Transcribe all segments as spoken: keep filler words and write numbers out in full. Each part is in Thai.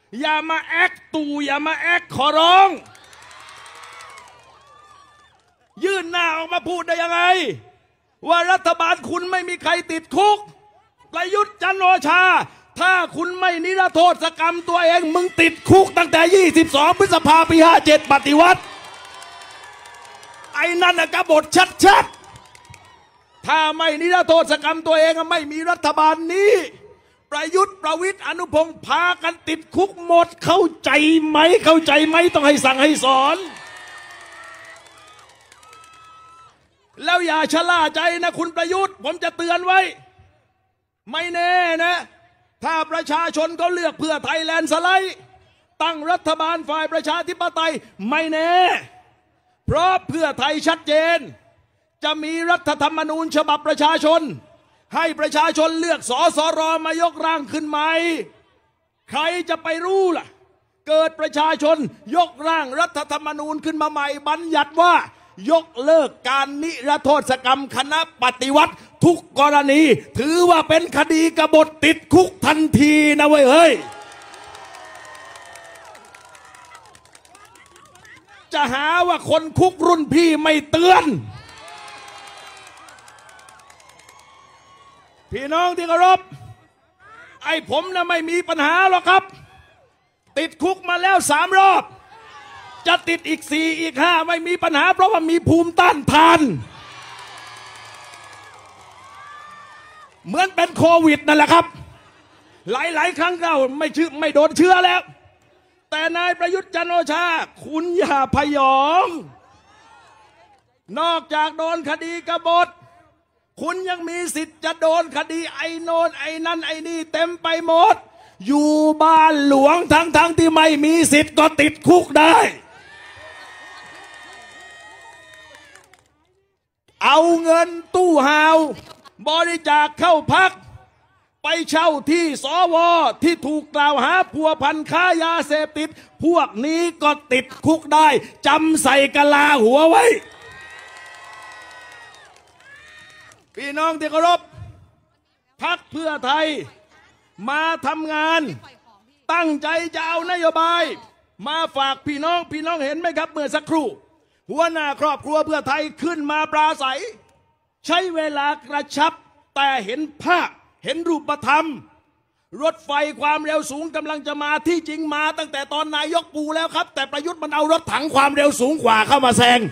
อย่ามาแอคตู่อย่ามาแอคขอร้องยื่นหน้าออกมาพูดได้ยังไงว่ารัฐบาลคุณไม่มีใครติดคุกประยุทธ์จันทร์โอชาถ้าคุณไม่นิรโทษกรรมตัวเองมึงติดคุกตั้งแต่ยี่สิบสองพฤษภาปีห้าเจ็ดปฏิวัติไอ้นั่นน่ะกบฏชัดๆถ้าไม่นิรโทษกรรมตัวเองไม่มีรัฐบาลนี้ประยุทธ์ประวิตรอนุพงศ์พากันติดคุกหมดเข้าใจไหมเข้าใจไหมต้องให้สั่งให้สอนแล้วอย่าชะล่าใจนะคุณประยุทธ์ผมจะเตือนไว้ไม่แน่นะถ้าประชาชนเขาเลือกเพื่อไทยแลนด์สไลด์ตั้งรัฐบาลฝ่ายประชาธิปไตยไม่แน่เพราะเพื่อไทยชัดเจนจะมีรัฐธรรมนูญฉบับประชาชนให้ประชาชนเลือกสสรมายกร่างขึ้นใหม่ใครจะไปรู้ล่ะเกิดประชาชนยกร่างรัฐธรรมนูญขึ้นมาใหม่บัญญัติว่ายกเลิกการนิรโทษกรรมคณะปฏิวัติทุกกรณีถือว่าเป็นคดีกบฏติดคุกทันทีนะเว้ยเฮ้ยจะหาว่าคนคุกรุ่นพี่ไม่เตือนพี่น้องที่เคารพไอ้ผมนะไม่มีปัญหาหรอกครับติดคุกมาแล้วสามรอบจะติดอีกสี่อีกห้าไม่มีปัญหาเพราะว่ามีภูมิต้านทานเหมือนเป็นโควิดนั่นแหละครับหลายๆครั้งเราไม่ชื่อไม่โดนเชื้อแล้วแต่นายประยุทธ์จันทร์โอชาคุณอย่าพยองนอกจากโดนคดีกบฏคุณยังมีสิทธิ์จะโดนคดีไอ้โนนไอ้นั่นไอ้นี่เต็มไปหมดอยู่บ้านหลวงทั้งๆ ท, ที่ไม่มีสิทธิ์ก็ติดคุกได้เอาเงินตู้หาวบริจาคเข้าพักไปเช่าที่สวที่ถูกกล่าวหาพัวพันค้ายาเสพติดพวกนี้ก็ติดคุกได้จำใส่กะลาหัวไว้พี่น้องที่เคารพพรรคเพื่อไทยมาทำงานตั้งใจจะเอานโยบายมาฝากพี่น้องพี่น้องเห็นไหมครับเมื่อสักครู่หัวหน้าครอบครัวเพื่อไทยขึ้นมาปราศัยใช้เวลากระชับแต่เห็นภาพเห็นรูปธรรมรถไฟความเร็วสูงกำลังจะมาที่จริงมาตั้งแต่ตอนนายกปูแล้วครับแต่ประยุทธ์มันเอารถถังความเร็วสูงกว่าเข้ามาแซง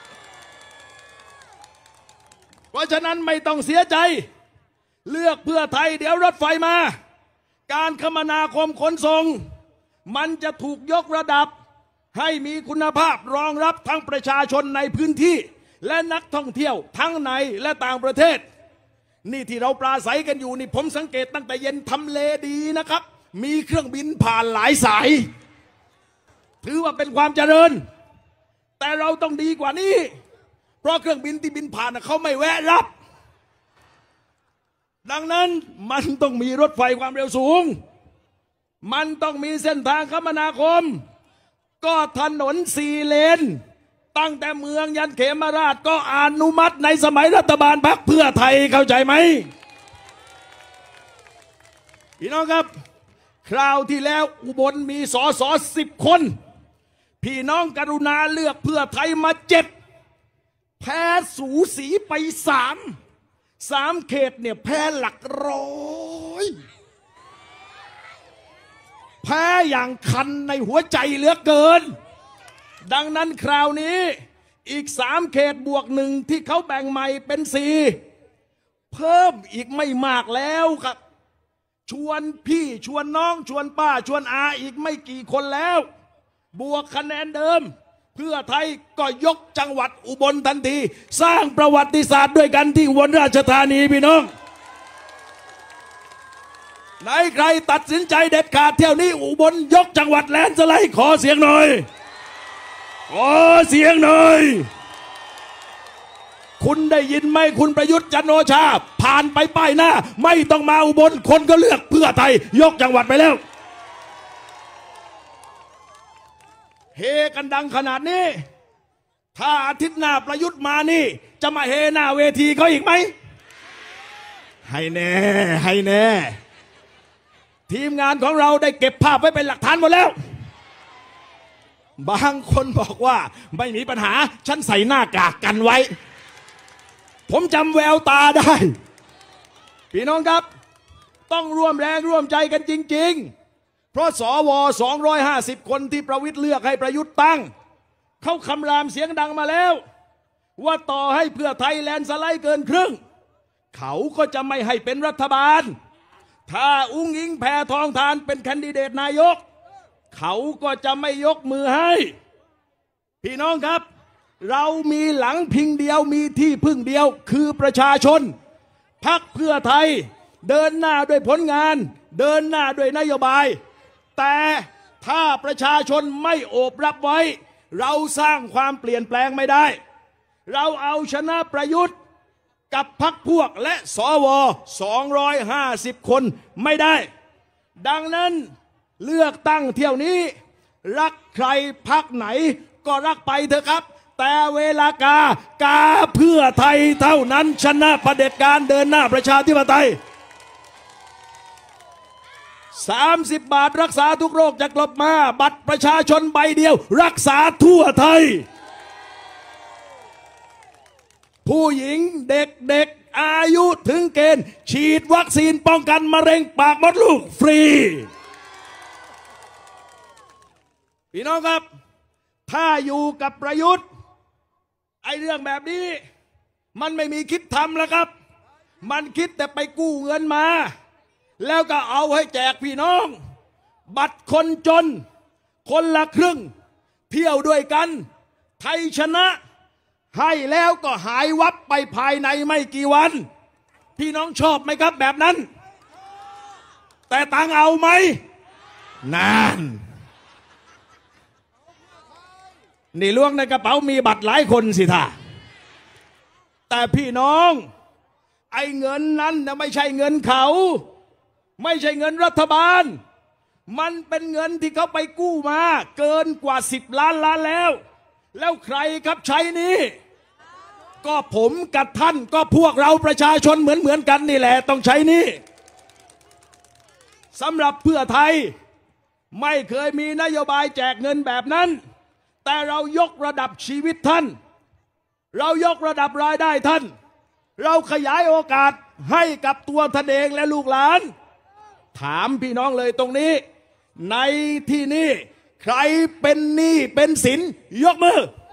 เพราะฉะนั้นไม่ต้องเสียใจเลือกเพื่อไทยเดี๋ยวรถไฟมาการคมนาคมขนส่งมันจะถูกยกระดับให้มีคุณภาพรองรับทั้งประชาชนในพื้นที่และนักท่องเที่ยวทั้งในและต่างประเทศนี่ที่เราปราศัยกันอยู่นี่ผมสังเกตตั้งแต่เย็นทำเลดีนะครับมีเครื่องบินผ่านหลายสายถือว่าเป็นความเจริญแต่เราต้องดีกว่านี้เพราะเครื่องบินที่บินผ่านเขาไม่แวะรับดังนั้นมันต้องมีรถไฟความเร็วสูงมันต้องมีเส้นทางคมนาคมก็ถนนสี่เลนตั้งแต่เมืองยันเขมราชก็อนุมัติในสมัยรัฐบาลพรรคเพื่อไทยเข้าใจไหมพี่น้องครับคราวที่แล้วอุบลมีสสสิบคนพี่น้องกรุณาเลือกเพื่อไทยมาเจ็ดแพ้สูสีไปสามสามเขตเนี่ยแพ้หลักร้อยแพ้อย่างคันในหัวใจเหลือเกินดังนั้นคราวนี้อีกสามเขตบวกหนึ่งที่เขาแบ่งใหม่เป็นสี่เพิ่มอีกไม่มากแล้วครับชวนพี่ชวนน้องชวนป้าชวนอาอีกไม่กี่คนแล้วบวกคะแนนเดิมเพื่อไทยก็ยกจังหวัดอุบลทันทีสร้างประวัติศาสตร์ด้วยกันที่อุบลราชธานีพี่น้องไหนใครตัดสินใจเด็ดขาดเที่ยวนี้อุบลยกจังหวัดแลนด์สไลด์ขอเสียงหน่อยขอเสียงหน่อยคุณได้ยินไหมคุณประยุทธ์จันทร์โอชาผ่านไปป้ายหน้าไม่ต้องมาอุบลคนก็เลือกเพื่อไทยยกจังหวัดไปแล้วเฮกันดังขนาดนี้ถ้าอาทิตย์หน้าประยุทธ์มานี่จะมาเฮหน้าเวทีเขาอีกไหมให้แน่ให้แน่ทีมงานของเราได้เก็บภาพไว้เป็นหลักฐานหมดแล้วบางคนบอกว่าไม่มีปัญหาฉันใส่หน้ากากกันไว้ผมจำแววตาได้พี่น้องครับต้องร่วมแรงร่วมใจกันจริงๆเพราะสวสองร้อยห้าสิบคนที่ประวิตรเลือกให้ประยุทธ์ตั้งเขาคำรามเสียงดังมาแล้วว่าต่อให้เพื่อไทยแลนด์สไลด์เกินครึ่งเขาก็จะไม่ให้เป็นรัฐบาลถ้าอุ้งอิงแพทองธารเป็นแคนดิเดตนายกเขาก็จะไม่ยกมือให้พี่น้องครับเรามีหลังพิงเดียวมีที่พึ่งเดียวคือประชาชนพรรคเพื่อไทยเดินหน้าด้วยผลงานเดินหน้าด้วยนโยบายแต่ถ้าประชาชนไม่โอบรับไว้เราสร้างความเปลี่ยนแปลงไม่ได้เราเอาชนะประยุทธ์กับพรรคพวกและสวสองร้อยห้าสิบคนไม่ได้ดังนั้นเลือกตั้งเที่ยวนี้รักใครพรรคไหนก็รักไปเถอะครับแต่เวลากากาเพื่อไทยเท่านั้นชนะเผด็จการเดินหน้าประชาธิปไตยสามสิบบาทรักษาทุกโรคจะกลับมาบัตรประชาชนใบเดียวรักษาทั่วไทยผู้หญิงเด็กๆอายุถึงเกณฑ์ฉีดวัคซีนป้องกันมะเร็งปากมดลูกฟรีพี่น้องครับถ้าอยู่กับประยุทธ์ไอ้เรื่องแบบนี้มันไม่มีคิดทำแล้วครับมันคิดแต่ไปกู้เงินมาแล้วก็เอาให้แจกพี่น้องบัตรคนจนคนละครึ่งเที่ยวด้วยกันไทยชนะให้แล้วก็หายวับไปภายในไม่กี่วันพี่น้องชอบไหมครับแบบนั้นแต่ตังเอาไหมนานนี่ล้วงในกระเป๋ามีบัตรหลายคนสิท่าแต่พี่น้องไอ้เงินนั้นนะไม่ใช่เงินเขาไม่ใช่เงินรัฐบาลมันเป็นเงินที่เขาไปกู้มาเกินกว่าสิบล้านล้านแล้วแล้วใครครับใช้นี้ก็ผมกับท่านก็พวกเราประชาชนเหมือนเหมือนกันนี่แหละต้องใช้นี้สำหรับเพื่อไทยไม่เคยมีนโยบายแจกเงินแบบนั้นแต่เรายกระดับชีวิตท่านเรายกระดับรายได้ท่านเราขยายโอกาสให้กับตัวท่านเองและลูกหลานถามพี่น้องเลยตรงนี้ในที่นี้ใครเป็นหนี้เป็นสินยกมือ